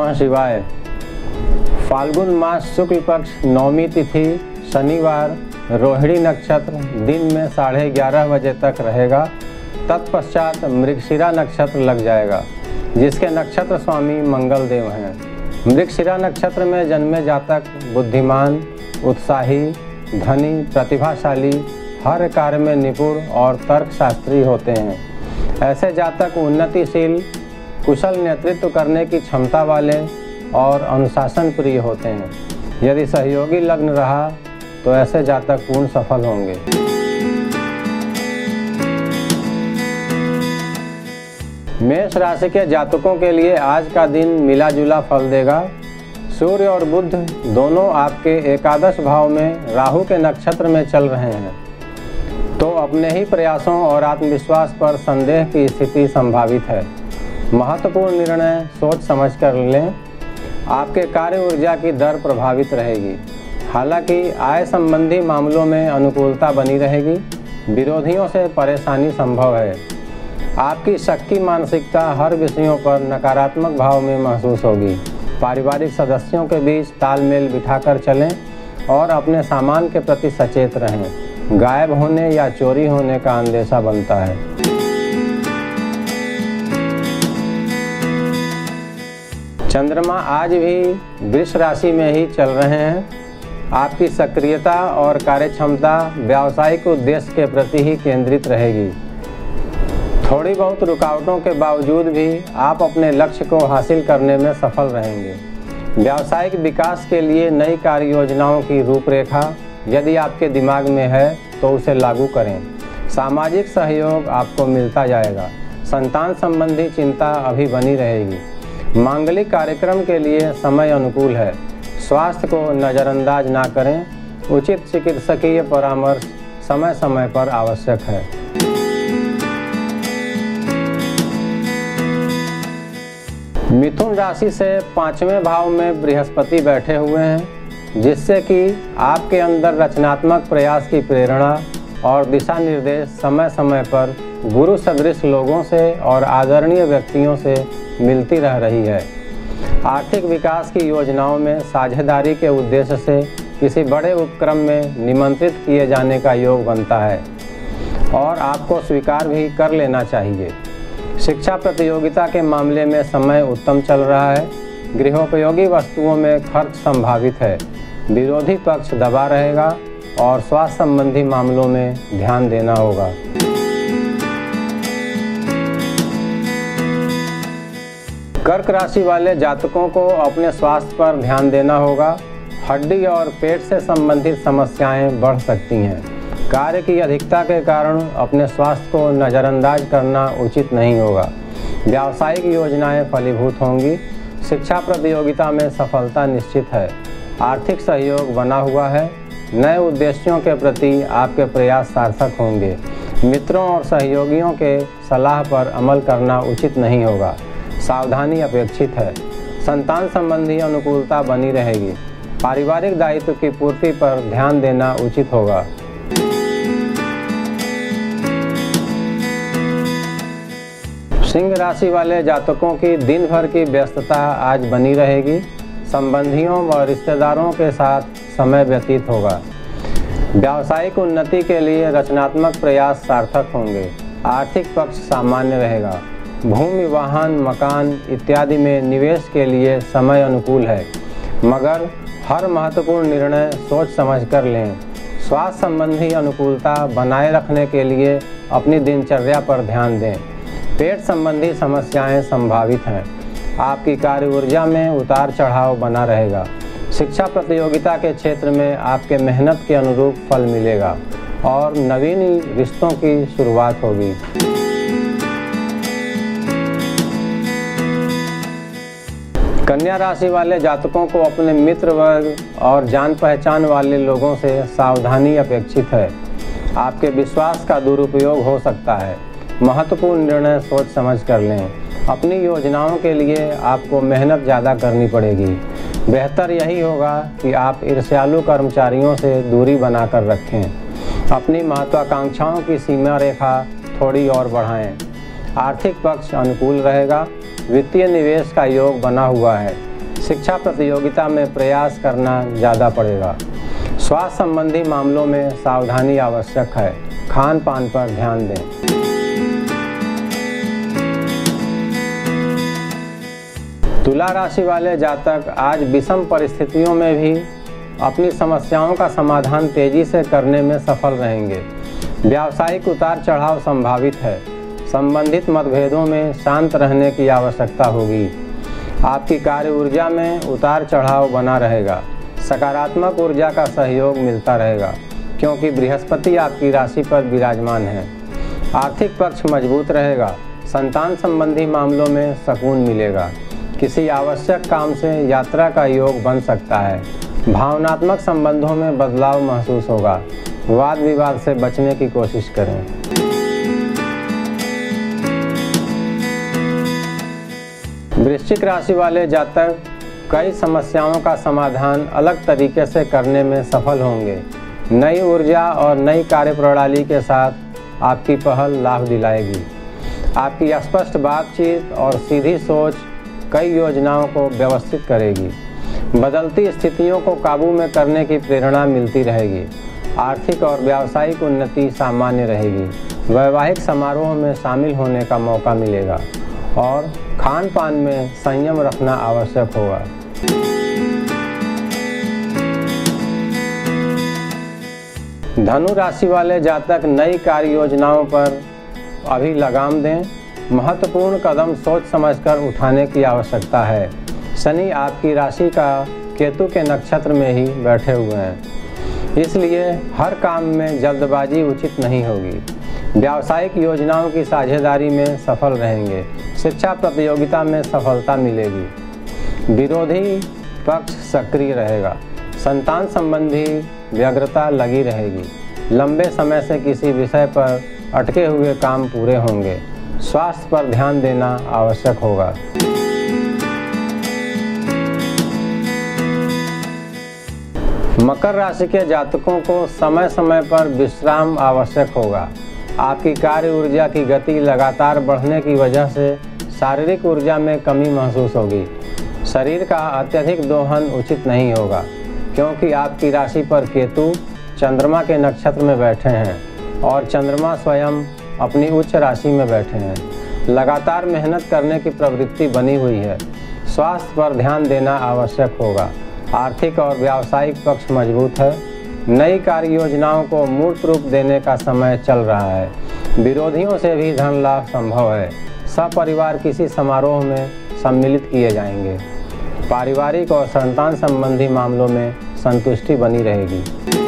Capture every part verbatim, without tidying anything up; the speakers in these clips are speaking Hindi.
नमः शिवाय। फाल्गुन मास शुक्ल पक्ष नौमी तिथि शनिवार रोहिणी नक्षत्र दिन में साढ़े ग्यारह बजे तक रहेगा। तत्पश्चात मृगशिरा नक्षत्र लग जाएगा, जिसके नक्षत्र स्वामी मंगल देव हैं। मृगशिरा नक्षत्र में जन्मे जातक बुद्धिमान, उत्साही, धनी, प्रतिभाशाली, हर कार्य में निपुण और तर्कशास्त्री होते हैं। ऐसे जातक उन्नतिशील, कुशल नेतृत्व करने की क्षमता वाले और अनुशासन प्रिय होते हैं। यदि सहयोगी लग्न रहा तो ऐसे जातक पूर्ण सफल होंगे। मेष राशि के जातकों के लिए आज का दिन मिला जुला फल देगा। सूर्य और बुध दोनों आपके एकादश भाव में राहु के नक्षत्र में चल रहे हैं, तो अपने ही प्रयासों और आत्मविश्वास पर संदेह की स्थिति संभावित है। महत्वपूर्ण निर्णय सोच समझ कर लें। आपके कार्य ऊर्जा की दर प्रभावित रहेगी। हालांकि आय संबंधी मामलों में अनुकूलता बनी रहेगी। विरोधियों से परेशानी संभव है। आपकी शक्की मानसिकता हर विषयों पर नकारात्मक भाव में महसूस होगी। पारिवारिक सदस्यों के बीच तालमेल बिठाकर चलें और अपने सामान के प्रति सचेत रहें। गायब होने या चोरी होने का अंदेशा बनता है। चंद्रमा आज भी वृष राशि में ही चल रहे हैं। आपकी सक्रियता और कार्यक्षमता व्यावसायिक उद्देश्य के प्रति ही केंद्रित रहेगी। थोड़ी बहुत रुकावटों के बावजूद भी आप अपने लक्ष्य को हासिल करने में सफल रहेंगे। व्यावसायिक विकास के लिए नई कार्य योजनाओं की रूपरेखा यदि आपके दिमाग में है तो उसे लागू करें। सामाजिक सहयोग आपको मिलता जाएगा। संतान संबंधी चिंता अभी बनी रहेगी। मांगलिक कार्यक्रम के लिए समय अनुकूल है। स्वास्थ्य को नज़रअंदाज ना करें। उचित चिकित्सकीय परामर्श समय समय पर आवश्यक है। मिथुन राशि से पांचवें भाव में बृहस्पति बैठे हुए हैं, जिससे कि आपके अंदर रचनात्मक प्रयास की प्रेरणा और दिशा निर्देश समय समय पर गुरु सदृश लोगों से और आदरणीय व्यक्तियों से मिलती रह रही है। आर्थिक विकास की योजनाओं में साझेदारी के उद्देश्य से किसी बड़े उपक्रम में निमंत्रित किए जाने का योग बनता है और आपको स्वीकार भी कर लेना चाहिए। शिक्षा प्रतियोगिता के मामले में समय उत्तम चल रहा है। गृहोपयोगी वस्तुओं में खर्च संभावित है। विरोधी पक्ष दबा रहेगा और स्वास्थ्य संबंधी मामलों में ध्यान देना होगा। कर्क राशि वाले जातकों को अपने स्वास्थ्य पर ध्यान देना होगा। हड्डी और पेट से संबंधित समस्याएं बढ़ सकती हैं। कार्य की अधिकता के कारण अपने स्वास्थ्य को नज़रअंदाज करना उचित नहीं होगा। व्यावसायिक योजनाएं फलीभूत होंगी। शिक्षा प्रतियोगिता में सफलता निश्चित है। आर्थिक सहयोग बना हुआ है। नए उद्देश्यों के प्रति आपके प्रयास सार्थक होंगे। मित्रों और सहयोगियों के सलाह पर अमल करना उचित नहीं होगा। सावधानी अपेक्षित है। संतान संबंधी अनुकूलता बनी रहेगी। पारिवारिक दायित्व की पूर्ति पर ध्यान देना उचित होगा। सिंह राशि वाले जातकों की दिन भर की व्यस्तता आज बनी रहेगी। संबंधियों व रिश्तेदारों के साथ समय व्यतीत होगा। व्यावसायिक उन्नति के लिए रचनात्मक प्रयास सार्थक होंगे। आर्थिक पक्ष सामान्य रहेगा। भूमि, वाहन, मकान इत्यादि में निवेश के लिए समय अनुकूल है, मगर हर महत्वपूर्ण निर्णय सोच समझ कर लें। स्वास्थ्य संबंधी अनुकूलता बनाए रखने के लिए अपनी दिनचर्या पर ध्यान दें। पेट संबंधी समस्याएं संभावित हैं। आपकी कार्य ऊर्जा में उतार चढ़ाव बना रहेगा। शिक्षा प्रतियोगिता के क्षेत्र में आपके मेहनत के अनुरूप फल मिलेगा और नवीन रिश्तों की शुरुआत होगी। कन्या राशि वाले जातकों को अपने मित्र वर्ग और जान पहचान वाले लोगों से सावधानी अपेक्षित है। आपके विश्वास का दुरुपयोग हो सकता है। महत्वपूर्ण निर्णय सोच समझ कर लें। अपनी योजनाओं के लिए आपको मेहनत ज़्यादा करनी पड़ेगी। बेहतर यही होगा कि आप ईर्ष्यालु कर्मचारियों से दूरी बनाकर रखें। अपनी महत्वाकांक्षाओं की सीमा रेखा थोड़ी और बढ़ाएं। आर्थिक पक्ष अनुकूल रहेगा। वित्तीय निवेश का योग बना हुआ है। शिक्षा प्रतियोगिता में प्रयास करना ज़्यादा पड़ेगा। स्वास्थ्य संबंधी मामलों में सावधानी आवश्यक है। खान पान पर ध्यान दें। तुला राशि वाले जातक आज विषम परिस्थितियों में भी अपनी समस्याओं का समाधान तेजी से करने में सफल रहेंगे। व्यावसायिक उतार चढ़ाव संभावित है। संबंधित मतभेदों में शांत रहने की आवश्यकता होगी। आपकी कार्य ऊर्जा में उतार चढ़ाव बना रहेगा। सकारात्मक ऊर्जा का सहयोग मिलता रहेगा क्योंकि बृहस्पति आपकी राशि पर विराजमान है। आर्थिक पक्ष मजबूत रहेगा। संतान संबंधी मामलों में सुकून मिलेगा। किसी आवश्यक काम से यात्रा का योग बन सकता है। भावनात्मक संबंधों में बदलाव महसूस होगा। वाद विवाद से बचने की कोशिश करें। वृश्चिक राशि वाले जातक कई समस्याओं का समाधान अलग तरीके से करने में सफल होंगे। नई ऊर्जा और नई कार्यप्रणाली के साथ आपकी पहल लाभ दिलाएगी। आपकी स्पष्ट बातचीत और सीधी सोच कई योजनाओं को व्यवस्थित करेगी। बदलती स्थितियों को काबू में करने की प्रेरणा मिलती रहेगी। आर्थिक और व्यावसायिक उन्नति सामान्य रहेगी। वैवाहिक समारोह में शामिल होने का मौका मिलेगा और खान पान में संयम रखना आवश्यक होगा। धनु राशि वाले जातक नई कार्य योजनाओं पर अभी लगाम दें। महत्वपूर्ण कदम सोच समझकर उठाने की आवश्यकता है। शनि आपकी राशि का केतु के नक्षत्र में ही बैठे हुए हैं, इसलिए हर काम में जल्दबाजी उचित नहीं होगी। व्यावसायिक योजनाओं की साझेदारी में सफल रहेंगे। शिक्षा प्रतियोगिता में सफलता मिलेगी। विरोधी पक्ष सक्रिय रहेगा। संतान संबंधी व्यग्रता लगी रहेगी। लंबे समय से किसी विषय पर अटके हुए काम पूरे होंगे। स्वास्थ्य पर ध्यान देना आवश्यक होगा। मकर राशि के जातकों को समय समय पर विश्राम आवश्यक होगा। आपकी कार्य ऊर्जा की गति लगातार बढ़ने की वजह से शारीरिक ऊर्जा में कमी महसूस होगी। शरीर का अत्यधिक दोहन उचित नहीं होगा क्योंकि आपकी राशि पर केतु चंद्रमा के नक्षत्र में बैठे हैं और चंद्रमा स्वयं अपनी उच्च राशि में बैठे हैं। लगातार मेहनत करने की प्रवृत्ति बनी हुई है। स्वास्थ्य पर ध्यान देना आवश्यक होगा। आर्थिक और व्यावसायिक पक्ष मजबूत है। नई कार्य योजनाओं को मूर्त रूप देने का समय चल रहा है। विरोधियों से भी धन लाभ संभव है। सपरिवार किसी समारोह में सम्मिलित किए जाएंगे। पारिवारिक और संतान संबंधी मामलों में संतुष्टि बनी रहेगी।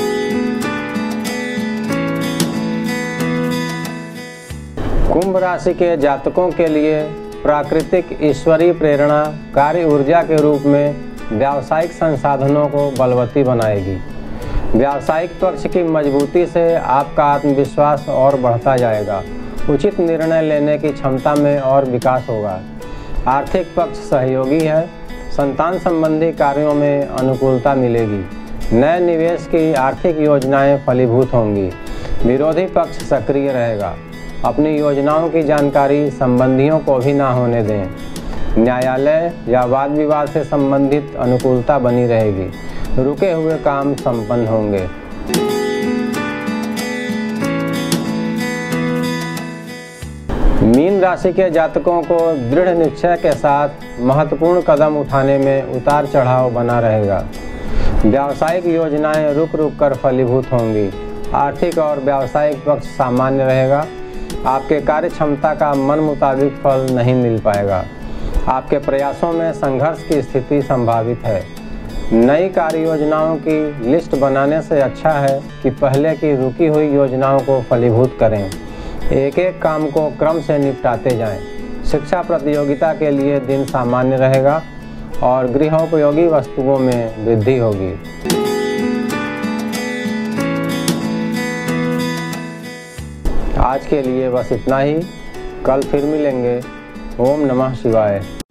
कुंभ राशि के जातकों के लिए प्राकृतिक ईश्वरीय प्रेरणा कार्य ऊर्जा के रूप में व्यावसायिक संसाधनों को बलवती बनाएगी। व्यावसायिक पक्ष की मजबूती से आपका आत्मविश्वास और बढ़ता जाएगा। उचित निर्णय लेने की क्षमता में और विकास होगा। आर्थिक पक्ष सहयोगी है। संतान संबंधी कार्यों में अनुकूलता मिलेगी। नए निवेश की आर्थिक योजनाएं फलीभूत होंगी। विरोधी पक्ष सक्रिय रहेगा। अपनी योजनाओं की जानकारी संबंधियों को भी ना होने दें। न्यायालय या वाद विवाद से संबंधित अनुकूलता बनी रहेगी। रुके हुए काम संपन्न होंगे। मीन राशि के जातकों को दृढ़ निश्चय के साथ महत्वपूर्ण कदम उठाने में उतार चढ़ाव बना रहेगा। व्यावसायिक योजनाएं रुक रुक कर फलीभूत होंगी। आर्थिक और व्यावसायिक पक्ष सामान्य रहेगा। आपके कार्य क्षमता का मन मुताबिक फल नहीं मिल पाएगा। आपके प्रयासों में संघर्ष की स्थिति संभावित है। नई कार्य योजनाओं की लिस्ट बनाने से अच्छा है कि पहले की रुकी हुई योजनाओं को फलीभूत करें। एक एक काम को क्रम से निपटाते जाएं। शिक्षा प्रतियोगिता के लिए दिन सामान्य रहेगा और गृहोपयोगी वस्तुओं में वृद्धि होगी। आज के लिए बस इतना ही। कल फिर मिलेंगे। ओम नमः शिवाय।